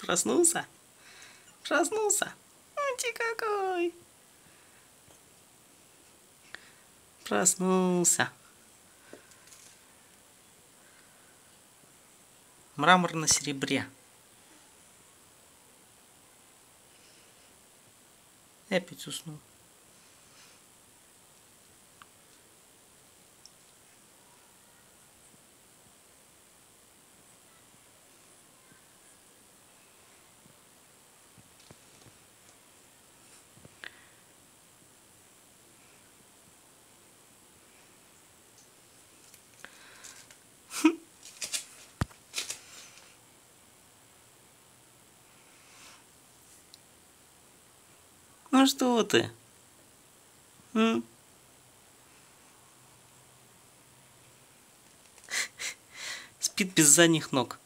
Проснулся? Проснулся? Ути какой! Проснулся. Мрамор на серебре. И опять уснул. Ну что ты? Спит без задних ног.